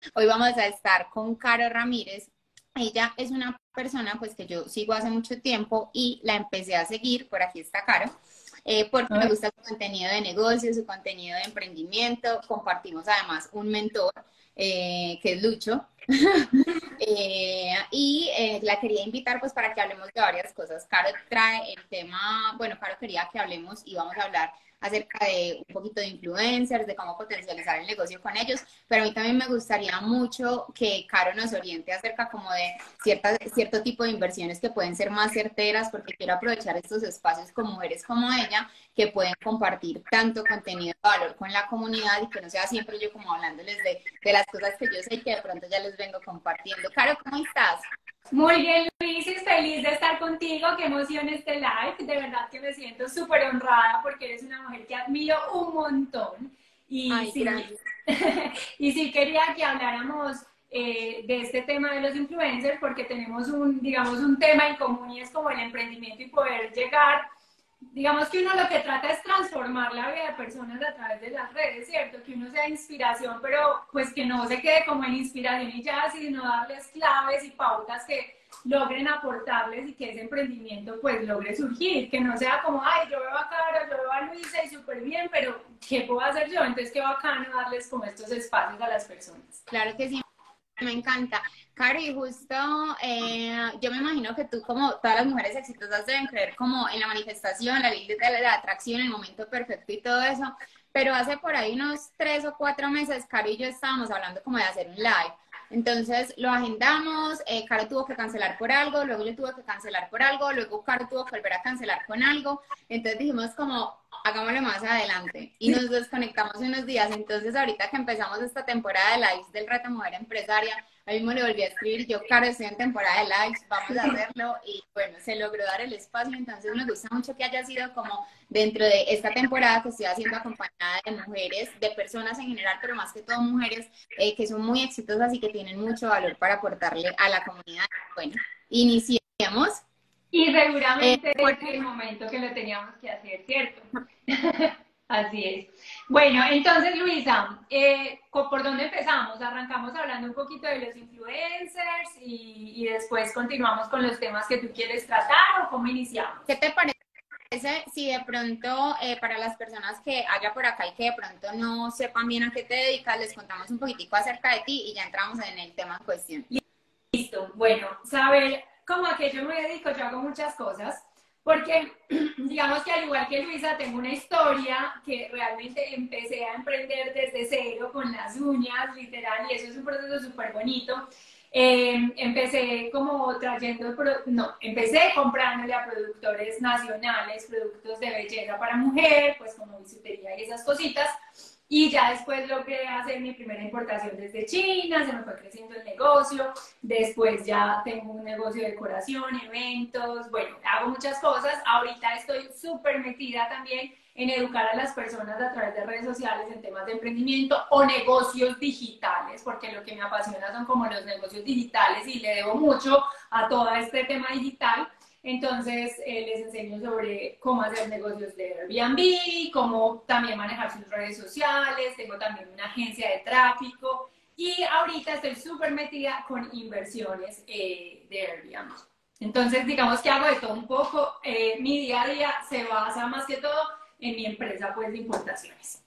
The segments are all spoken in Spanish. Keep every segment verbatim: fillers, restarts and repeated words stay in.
Hoy vamos a estar con Caro Ramírez. Ella es una persona pues que yo sigo hace mucho tiempo y la empecé a seguir, por aquí está Caro, eh, porque me gusta su contenido de negocio, su contenido de emprendimiento. Compartimos además un mentor, eh, que es Lucho. Eh, y eh, la quería invitar pues para que hablemos de varias cosas. Caro trae el tema, bueno, Caro quería que hablemos y vamos a hablar acerca de un poquito de influencers, de cómo potencializar el negocio con ellos, pero a mí también me gustaría mucho que Caro nos oriente acerca como de ciertas, cierto tipo de inversiones que pueden ser más certeras, porque quiero aprovechar estos espacios con mujeres como ella, que pueden compartir tanto contenido de valor con la comunidad y que no sea siempre yo como hablándoles de, de las cosas que yo sé y que de pronto ya les vengo compartiendo. Caro, ¿cómo estás? Muy bien, Luis, feliz de estar contigo. Qué emoción este live. De verdad que me siento súper honrada porque eres una mujer que admiro un montón. Y Ay, sí, gracias. y sí quería que habláramos eh, de este tema de los influencers porque tenemos un, digamos, un tema en común y es como el emprendimiento y poder llegar. Digamos que uno lo que trata es transformar la vida de personas a través de las redes, ¿cierto? Que uno sea inspiración, pero pues que no se quede como en inspiración y ya, sino darles claves y pautas que logren aportarles y que ese emprendimiento pues logre surgir, que no sea como, ay, yo veo a Caro, yo veo a Luisa y súper bien, pero ¿qué puedo hacer yo? Entonces qué bacano darles como estos espacios a las personas. Claro que sí. Me encanta. Cari, justo eh, yo me imagino que tú, como todas las mujeres exitosas, deben creer como en la manifestación, la ley de la, la atracción, el momento perfecto y todo eso. Pero hace por ahí unos tres o cuatro meses, Caro y yo estábamos hablando como de hacer un live. Entonces lo agendamos, eh, Caro tuvo que cancelar por algo, luego yo tuve que cancelar por algo, luego Caro tuvo que volver a cancelar con algo. Entonces dijimos como, hagámoslo más adelante. Y nos desconectamos unos días. Entonces, ahorita que empezamos esta temporada de lives del Reto Mujer Empresaria, a mí me le volví a escribir, yo, claro, estoy en temporada de lives, vamos a hacerlo. Y bueno, se logró dar el espacio. Entonces, me gusta mucho que haya sido como dentro de esta temporada que estoy haciendo acompañada de mujeres, de personas en general, pero más que todo mujeres eh, que son muy exitosas y que tienen mucho valor para aportarle a la comunidad. Bueno, iniciemos. Y Eh, seguramente por... es el momento que lo teníamos que hacer, ¿cierto? Así es. Bueno, entonces Luisa, eh, ¿por dónde empezamos? Arrancamos hablando un poquito de los influencers y, y después continuamos con los temas que tú quieres tratar o cómo iniciamos. ¿Qué te parece si de pronto eh, para las personas que haya por acá y que de pronto no sepan bien a qué te dedicas, les contamos un poquitico acerca de ti y ya entramos en el tema en cuestión? Listo. Bueno, saber cómo a qué yo me dedico, yo hago muchas cosas, porque digamos que al igual que Luisa, tengo una historia que realmente empecé a emprender desde cero con las uñas, literal, y eso es un proceso súper bonito. Eh, empecé como trayendo, no, empecé comprándole a productores nacionales productos de belleza para mujer, pues como bisutería y esas cositas. Y ya después logré hacer mi primera importación desde China, se me fue creciendo el negocio, después ya tengo un negocio de decoración, eventos, bueno, hago muchas cosas. Ahorita estoy súper metida también en educar a las personas a través de redes sociales en temas de emprendimiento o negocios digitales, porque lo que me apasiona son como los negocios digitales y le debo mucho a todo este tema digital. Entonces, eh, les enseño sobre cómo hacer negocios de Airbnb, cómo también manejar sus redes sociales, tengo también una agencia de tráfico y ahorita estoy súper metida con inversiones eh, de Airbnb. Entonces, digamos que hago de todo un poco. Eh, mi día a día se basa más que todo en mi empresa pues, de importaciones.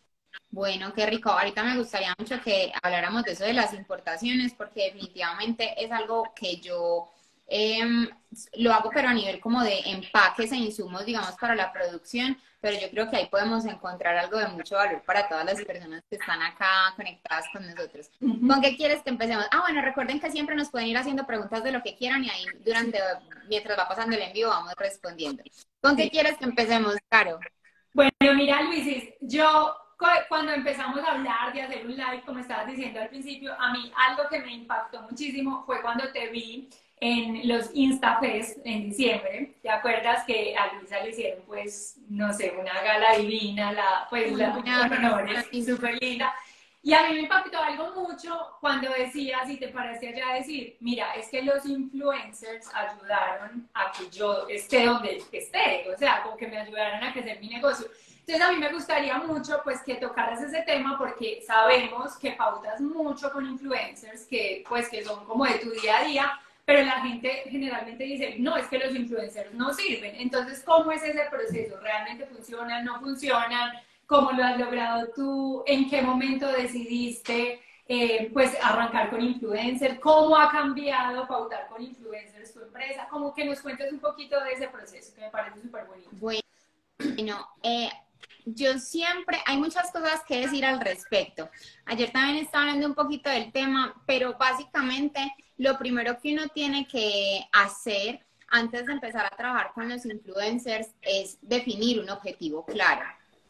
Bueno, qué rico. Ahorita me gustaría mucho que habláramos de eso de las importaciones, porque definitivamente es algo que yo eh, lo hago, pero a nivel como de empaques e insumos, digamos, para la producción, pero yo creo que ahí podemos encontrar algo de mucho valor para todas las personas que están acá conectadas con nosotros. Uh ¿Con -huh. qué quieres que empecemos? Ah, bueno, recuerden que siempre nos pueden ir haciendo preguntas de lo que quieran y ahí durante, mientras va pasando el envío, vamos respondiendo. ¿Con qué Sí. quieres que empecemos, Caro? Bueno, mira, Luisis, yo cuando empezamos a hablar de hacer un live, como estabas diciendo al principio, a mí algo que me impactó muchísimo fue cuando te vi en los InstaFest en diciembre. ¿Te acuerdas que a Luisa le hicieron, pues, no sé, una gala divina, la, pues, la honores, súper linda? Y a mí me impactó algo mucho cuando decías y te parecía ya decir, mira, es que los influencers ayudaron a que yo esté donde esté, o sea, como que me ayudaron a crecer mi negocio. Entonces a mí me gustaría mucho pues que tocaras ese tema porque sabemos que pautas mucho con influencers que pues que son como de tu día a día, pero la gente generalmente dice, no, es que los influencers no sirven. Entonces, ¿cómo es ese proceso? ¿Realmente funcionan, no funcionan? ¿Cómo lo has logrado tú? ¿En qué momento decidiste eh, pues arrancar con influencers? ¿Cómo ha cambiado pautar con influencers tu empresa? Como que nos cuentes un poquito de ese proceso que me parece súper bonito. Bueno, eh, yo siempre, hay muchas cosas que decir al respecto. Ayer también estaba hablando un poquito del tema, pero básicamente lo primero que uno tiene que hacer antes de empezar a trabajar con los influencers es definir un objetivo claro.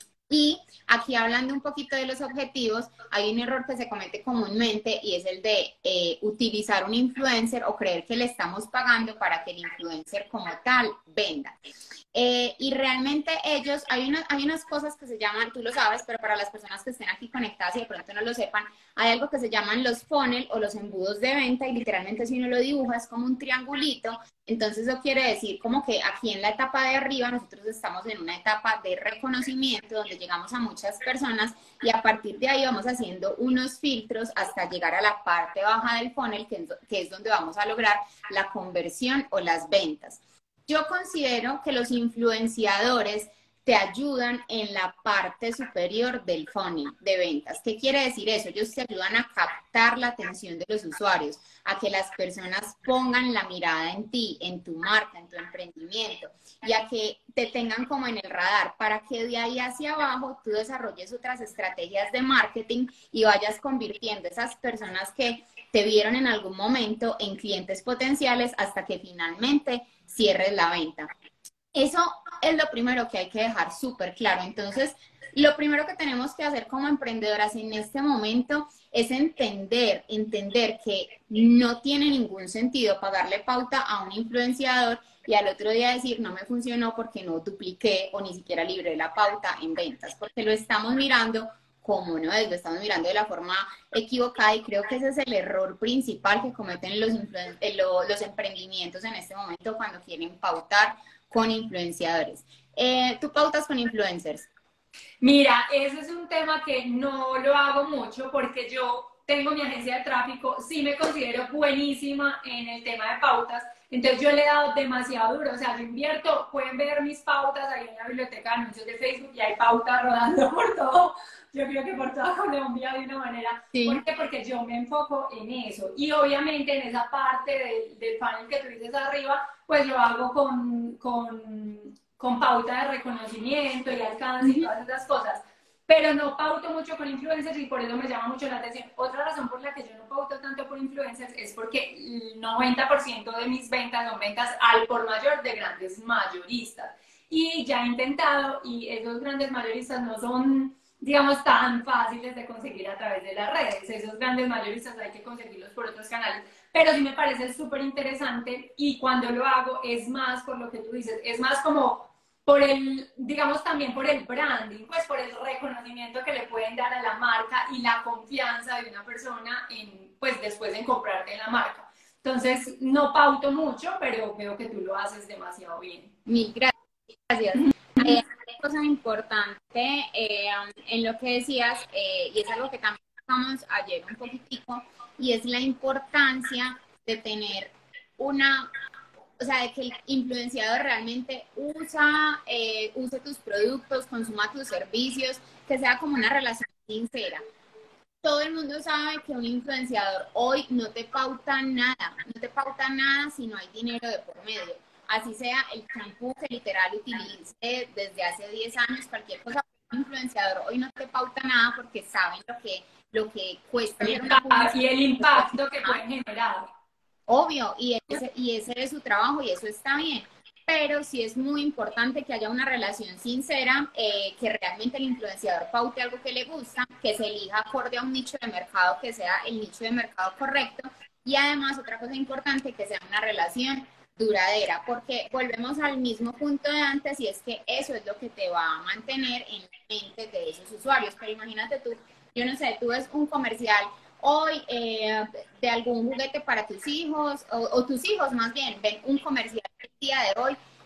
Y aquí hablando un poquito de los objetivos, hay un error que se comete comúnmente y es el de eh, utilizar un influencer o creer que le estamos pagando para que el influencer como tal venda. Eh, y realmente ellos, hay, una, hay unas cosas que se llaman, tú lo sabes, pero para las personas que estén aquí conectadas y de pronto no lo sepan, hay algo que se llaman los funnel o los embudos de venta y literalmente si uno lo dibuja es como un triangulito. Entonces eso quiere decir como que aquí en la etapa de arriba nosotros estamos en una etapa de reconocimiento donde llegamos a muchas personas y a partir de ahí vamos haciendo unos filtros hasta llegar a la parte baja del funnel, que es, que es donde vamos a lograr la conversión o las ventas. Yo considero que los influenciadores te ayudan en la parte superior del funnel de ventas. ¿Qué quiere decir eso? Ellos te ayudan a captar la atención de los usuarios, a que las personas pongan la mirada en ti, en tu marca, en tu emprendimiento y a que te tengan como en el radar para que de ahí hacia abajo tú desarrolles otras estrategias de marketing y vayas convirtiendo esas personas que te vieron en algún momento en clientes potenciales hasta que finalmente cierres la venta. Eso es lo primero que hay que dejar súper claro. Entonces, lo primero que tenemos que hacer como emprendedoras en este momento es entender, entender que no tiene ningún sentido pagarle pauta a un influenciador y al otro día decir no me funcionó porque no dupliqué o ni siquiera libré la pauta en ventas, porque lo estamos mirando como no es, lo estamos mirando de la forma equivocada y creo que ese es el error principal que cometen los, los emprendimientos en este momento cuando quieren pautar con influenciadores. Eh, ¿Tú pautas con influencers? Mira, ese es un tema que no lo hago mucho porque yo tengo mi agencia de tráfico, sí me considero buenísima en el tema de pautas, entonces yo le he dado demasiado duro, o sea, yo invierto, pueden ver mis pautas ahí en la biblioteca de anuncios de Facebook y hay pautas rodando por todo, yo creo que por toda Colombia de una manera. Sí. ¿Por qué? Porque yo me enfoco en eso y obviamente en esa parte del, del funnel que tú dices arriba, pues lo hago con, con, con pauta de reconocimiento y alcance y todas esas cosas. Pero no pauto mucho con influencers y por eso me llama mucho la atención. Otra razón por la que yo no pauto tanto por influencers es porque el noventa por ciento de mis ventas son ventas al por mayor de grandes mayoristas. Y ya he intentado y esos grandes mayoristas no son, digamos, tan fáciles de conseguir a través de las redes. Esos grandes mayoristas hay que conseguirlos por otros canales. Pero sí me parece súper interesante y cuando lo hago es más por lo que tú dices, es más como por el, digamos también por el branding, pues por el reconocimiento que le pueden dar a la marca y la confianza de una persona en, pues después en comprarte la marca. Entonces, no pauto mucho, pero veo que tú lo haces demasiado bien. Mil gracias. Eh, una cosa importante eh, en lo que decías, eh, y es algo que también hablamos ayer un poquitico, y es la importancia de tener una, o sea, de que el influenciador realmente usa, eh, use tus productos, consuma tus servicios, que sea como una relación sincera. Todo el mundo sabe que un influenciador hoy no te pauta nada, no te pauta nada si no hay dinero de por medio. Así sea el champú que literal utilice desde hace diez años, cualquier cosa, un influenciador hoy no te pauta nada porque saben lo que, lo que cuesta. Y el impacto que pueden generar. Obvio, y ese, y ese es su trabajo y eso está bien. Pero sí es muy importante que haya una relación sincera, eh, que realmente el influenciador paute algo que le gusta, que se elija acorde a un nicho de mercado que sea el nicho de mercado correcto y además otra cosa importante, que sea una relación duradera, porque volvemos al mismo punto de antes y es que eso es lo que te va a mantener en la mente de esos usuarios. Pero imagínate tú, yo no sé, tú ves un comercial hoy eh, de algún juguete para tus hijos o, o tus hijos más bien ven un comercial el día de hoy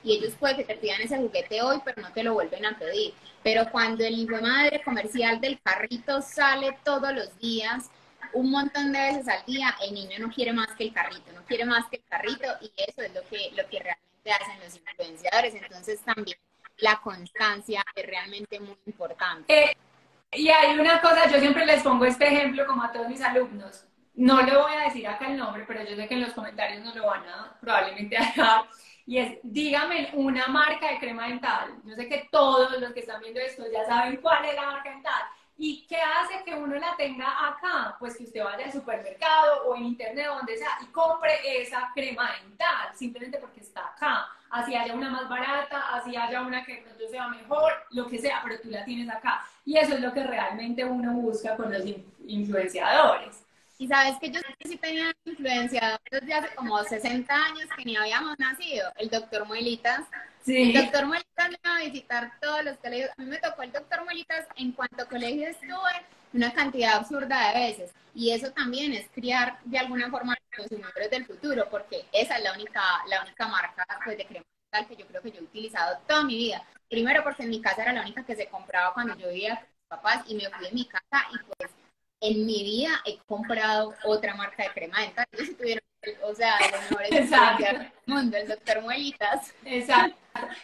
y ellos pueden que te pidan ese juguete hoy, pero no te lo vuelven a pedir. Pero cuando el hijo de madre comercial del carrito sale todos los días, un montón de veces al día, el niño no quiere más que el carrito, no quiere más que el carrito, y eso es lo que, lo que realmente hacen los influenciadores. Entonces también la constancia es realmente muy importante. Eh, y hay una cosa, yo siempre les pongo este ejemplo como a todos mis alumnos. No le voy a decir acá el nombre, pero yo sé que en los comentarios no lo van a probablemente dejar. Y es, dígame una marca de crema dental. Yo sé que todos los que están viendo esto ya saben cuál es la marca dental. ¿Y qué hace que uno la tenga acá? Pues que usted vaya al supermercado o en internet o donde sea y compre esa crema dental, simplemente porque está acá. Así haya una más barata, así haya una que de pronto sea mejor, lo que sea, pero tú la tienes acá. Y eso es lo que realmente uno busca con los influenciadores. Y sabes que yo sí tenía influenciador desde hace como sesenta años que ni habíamos nacido, el doctor Muelitas. Sí. El doctor Muelitas me iba a visitar todos los colegios. A mí me tocó el doctor Muelitas en cuanto colegio estuve una cantidad absurda de veces. Y eso también es criar de alguna forma los consumidores del futuro, porque esa es la única, la única marca pues, de crema dental que yo creo que yo he utilizado toda mi vida. Primero porque en mi casa era la única que se compraba cuando yo vivía con mis papás y me fui de mi casa y pues en mi vida he comprado otra marca de crema dental. Yo sí tuvieron, o sea, los mejores influenciadores del mundo, el doctor Muelitas. Exacto.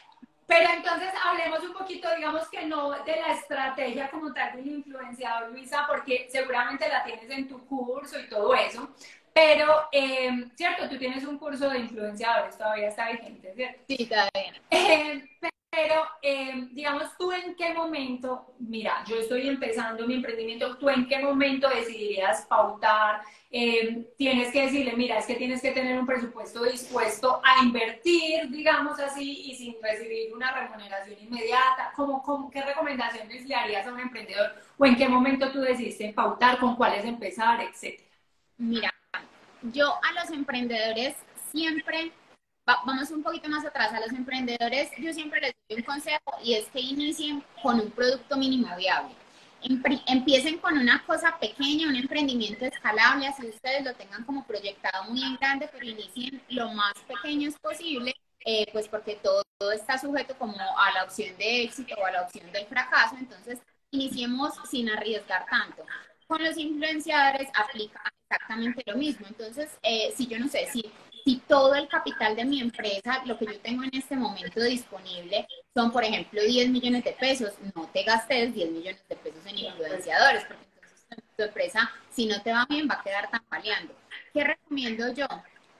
Pero entonces hablemos un poquito, digamos que no de la estrategia como tal del influenciador, Luisa, porque seguramente la tienes en tu curso y todo eso. Pero, eh, cierto, tú tienes un curso de influenciadores, todavía está vigente, ¿cierto? Sí, todavía. Eh, pero, eh, digamos, tú en qué momento, mira, yo estoy empezando mi emprendimiento, tú en qué momento decidirías pautar, eh, tienes que decirle, mira, es que tienes que tener un presupuesto dispuesto a invertir, digamos así, y sin recibir una remuneración inmediata. ¿Cómo, cómo, qué recomendaciones le harías a un emprendedor? ¿O en qué momento tú decidiste pautar, con cuáles empezar, etcétera? Mira, yo a los emprendedores siempre, va, vamos un poquito más atrás, a los emprendedores yo siempre les doy un consejo y es que inicien con un producto mínimo viable. Empiecen con una cosa pequeña, un emprendimiento escalable, así ustedes lo tengan como proyectado muy en grande, pero inicien lo más pequeños posible, eh, pues porque todo, todo está sujeto como a la opción de éxito o a la opción del fracaso, entonces iniciemos sin arriesgar tanto. Con los influenciadores aplica exactamente lo mismo. Entonces, eh, si yo no sé, si, si todo el capital de mi empresa, lo que yo tengo en este momento disponible, son, por ejemplo, diez millones de pesos, no te gastes diez millones de pesos en influenciadores, porque entonces tu, tu empresa, si no te va bien, va a quedar tambaleando. ¿Qué recomiendo yo?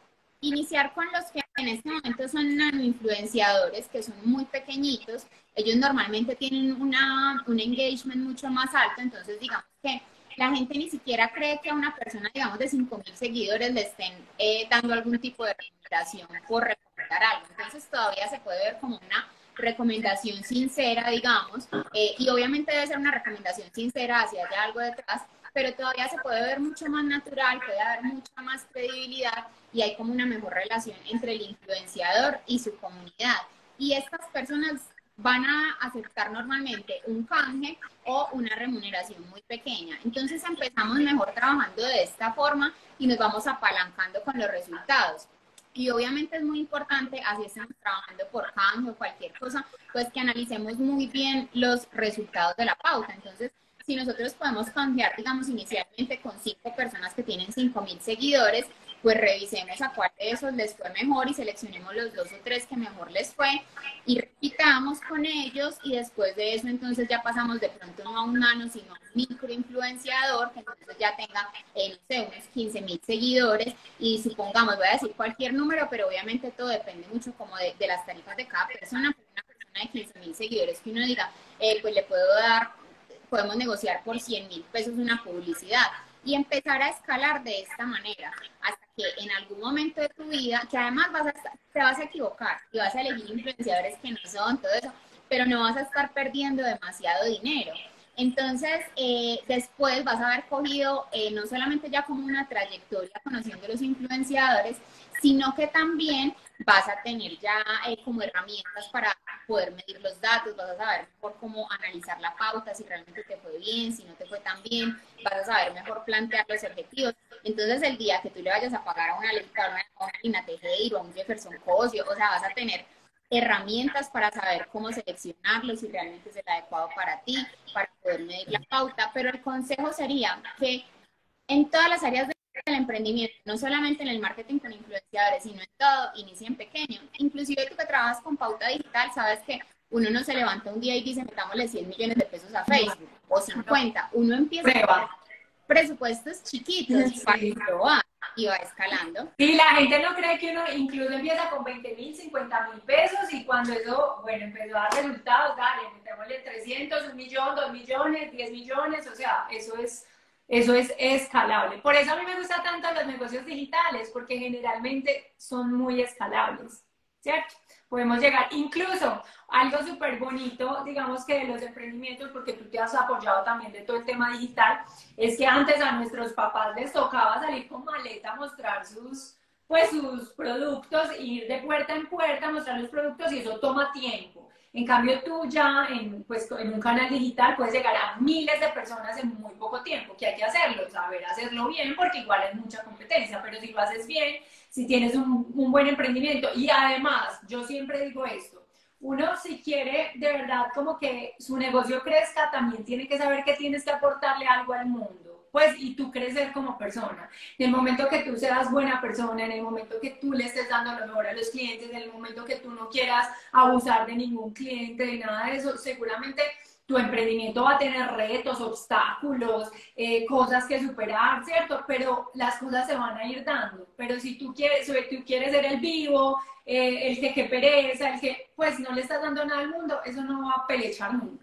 Iniciar con los que en este momento son nanoinfluenciadores, que son muy pequeñitos. Ellos normalmente tienen una, un engagement mucho más alto, entonces digamos que la gente ni siquiera cree que a una persona, digamos, de cinco mil seguidores le estén eh, dando algún tipo de recomendación por recomendar algo. Entonces todavía se puede ver como una recomendación sincera, digamos, eh, y obviamente debe ser una recomendación sincera, hacia haya algo detrás, pero todavía se puede ver mucho más natural, puede haber mucha más credibilidad y hay como una mejor relación entre el influenciador y su comunidad. Y estas personas van a aceptar normalmente un canje o una remuneración muy pequeña. Entonces empezamos mejor trabajando de esta forma y nos vamos apalancando con los resultados. Y obviamente es muy importante, así estamos trabajando por canje o cualquier cosa, pues que analicemos muy bien los resultados de la pauta. Entonces, si nosotros podemos canjear, digamos, inicialmente con cinco personas que tienen cinco mil seguidores, pues revisemos a cuál de esos les fue mejor y seleccionemos los dos o tres que mejor les fue y repitamos con ellos y después de eso entonces ya pasamos de pronto no a un nano sino a un microinfluenciador que entonces ya tenga, eh, no sé, unos quince mil seguidores y supongamos, voy a decir cualquier número, pero obviamente todo depende mucho como de, de las tarifas de cada persona, pero una persona de quince mil seguidores que uno diga, eh, pues le puedo dar, podemos negociar por cien mil pesos una publicidad y empezar a escalar de esta manera hasta que en algún momento de tu vida, que además vas a, te vas a equivocar y vas a elegir influenciadores que no son, todo eso, pero no vas a estar perdiendo demasiado dinero. Entonces, eh, después vas a haber cogido eh, no solamente ya como una trayectoria conociendo los influenciadores, sino que también vas a tener ya eh, como herramientas para poder medir los datos, vas a saber mejor cómo analizar la pauta, si realmente te fue bien, si no te fue tan bien, vas a saber mejor plantear los objetivos. Entonces, el día que tú le vayas a pagar a una, a una, a una Lina Tejero, a un Jefferson Cosio, o sea, vas a tener herramientas para saber cómo seleccionarlo, si realmente es el adecuado para ti, para poder medir la pauta, pero el consejo sería que en todas las áreas del emprendimiento, no solamente en el marketing con influenciadores, sino en todo, inicien pequeño. Inclusive tú que trabajas con pauta digital, sabes que uno no se levanta un día y dice, metámosle cien millones de pesos a Facebook o cincuenta. Uno empieza Prueba. con presupuestos chiquitos Sí. para probar y va escalando. Y la gente no cree que uno incluso empieza con veinte mil, cincuenta mil pesos y cuando eso, bueno, empezó a dar resultados, dale, metémosle trescientos, un millón, dos millones, diez millones, o sea, eso es, eso es escalable. Por eso a mí me gustan tanto los negocios digitales, porque generalmente son muy escalables, ¿cierto? Podemos llegar, incluso algo súper bonito, digamos que de los emprendimientos, porque tú te has apoyado también de todo el tema digital, es que antes a nuestros papás les tocaba salir con maleta a mostrar sus, pues, sus productos, ir de puerta en puerta a mostrar los productos y eso toma tiempo. En cambio, tú ya en, pues, en un canal digital puedes llegar a miles de personas en muy poco tiempo, que hay que hacerlo, saber hacerlo bien, porque igual es mucha competencia, pero si lo haces bien, si tienes un, un buen emprendimiento, y además, yo siempre digo esto, uno si quiere de verdad como que su negocio crezca, también tiene que saber que tienes que aportarle algo al mundo, pues, y tú crecer como persona. En el momento que tú seas buena persona, en el momento que tú le estés dando lo mejor a los clientes, en el momento que tú no quieras abusar de ningún cliente, de nada de eso, seguramente tu emprendimiento va a tener retos, obstáculos, eh, cosas que superar, ¿cierto? Pero las cosas se van a ir dando. Pero si tú quieres, si tú quieres ser el vivo, eh, el que qué pereza, el que pues no le estás dando nada al mundo, eso no va a pelechar nunca.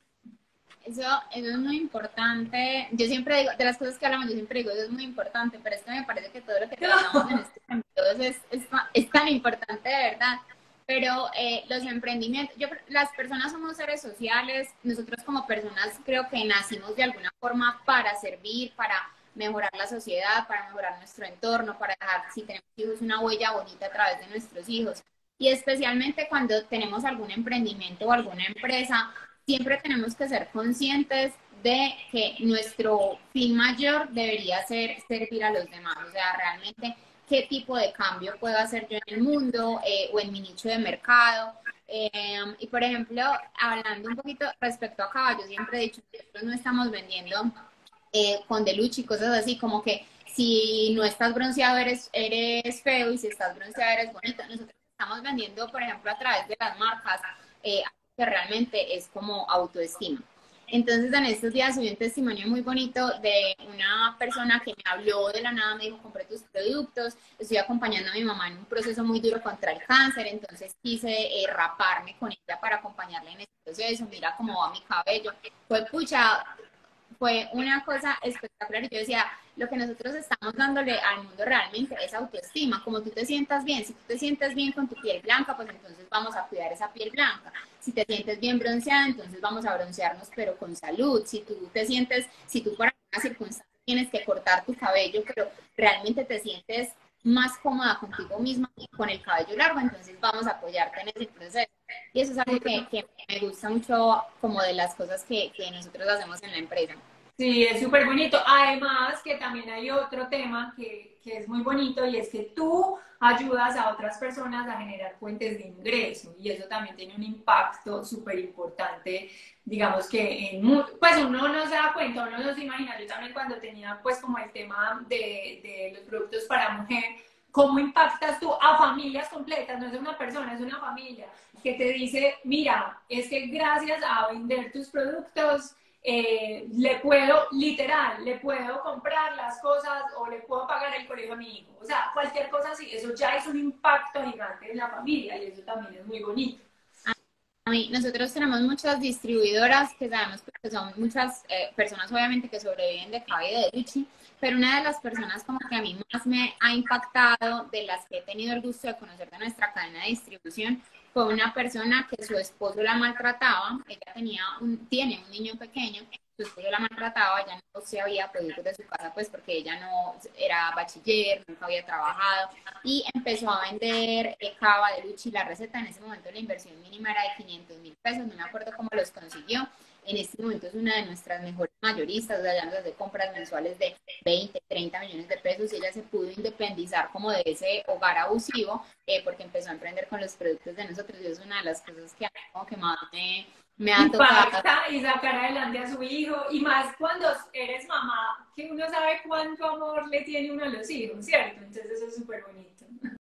Eso, eso es muy importante. Yo siempre digo, de las cosas que hablamos, yo siempre digo, eso es muy importante, pero es que me parece que todo lo que tratamos en este sentido es, es, es tan importante de verdad. Pero eh, los emprendimientos, yo, las personas somos seres sociales, nosotros como personas creo que nacimos de alguna forma para servir, para mejorar la sociedad, para mejorar nuestro entorno, para dejar, si tenemos hijos, una huella bonita a través de nuestros hijos. Y especialmente cuando tenemos algún emprendimiento o alguna empresa, siempre tenemos que ser conscientes de que nuestro fin mayor debería ser servir a los demás, o sea, realmente qué tipo de cambio puedo hacer yo en el mundo eh, o en mi nicho de mercado. Eh, y por ejemplo, hablando un poquito respecto a caballos, siempre he dicho que nosotros no estamos vendiendo eh, con deluche y cosas así, como que si no estás bronceado eres, eres feo y si estás bronceado eres bonito. Nosotros estamos vendiendo, por ejemplo, a través de las marcas, eh, que realmente es como autoestima. Entonces, en estos días subí un testimonio muy bonito de una persona que me habló de la nada, me dijo, compré tus productos, estoy acompañando a mi mamá en un proceso muy duro contra el cáncer, entonces quise eh, raparme con ella para acompañarla en este proceso, mira cómo va mi cabello. Fue pucha, fue una cosa espectacular y yo decía, lo que nosotros estamos dándole al mundo realmente es autoestima, como tú te sientas bien, si tú te sientes bien con tu piel blanca, pues entonces vamos a cuidar esa piel blanca, si te sientes bien bronceada, entonces vamos a broncearnos pero con salud, si tú te sientes, si tú por alguna circunstancia tienes que cortar tu cabello, pero realmente te sientes más cómoda contigo misma y con el cabello largo, entonces vamos a apoyarte en ese proceso. Y eso es algo que, que me gusta mucho como de las cosas que, que nosotros hacemos en la empresa. Sí, es súper bonito. Además, que también hay otro tema que, que es muy bonito y es que tú ayudas a otras personas a generar fuentes de ingreso y eso también tiene un impacto súper importante, digamos que en, pues uno no se da cuenta, uno no se imagina. Yo también cuando tenía pues como el tema de, de los productos para mujer, ¿cómo impactas tú a familias completas? No es una persona, es una familia que te dice, mira, es que gracias a vender tus productos, eh, le puedo, literal, le puedo comprar las cosas o le puedo pagar el colegio a mi hijo. O sea, cualquier cosa así, eso ya es un impacto gigante en la familia y eso también es muy bonito. A mí, nosotros tenemos muchas distribuidoras que sabemos que son muchas eh, personas obviamente que sobreviven de Cabe y de Luchi, pero una de las personas como que a mí más me ha impactado, de las que he tenido el gusto de conocer de nuestra cadena de distribución, fue una persona que su esposo la maltrataba, ella tenía un, tiene un niño pequeño, su esposo la maltrataba, ella no se había podido ir de su casa pues porque ella no era bachiller, nunca había trabajado y empezó a vender eh, cava de luchi. La receta en ese momento la inversión mínima era de quinientos mil pesos, no me acuerdo cómo los consiguió, en este momento es una de nuestras mejores mayoristas, o sea, ya nos hace compras mensuales de veinte, treinta millones de pesos y ella se pudo independizar como de ese hogar abusivo eh, porque empezó a emprender con los productos de nosotros y es una de las cosas que, como que más me, me ha tocado. Impacta y sacar adelante a su hijo, y más cuando eres mamá, que uno sabe cuánto amor le tiene uno a los hijos, ¿cierto? Entonces eso es súper bonito.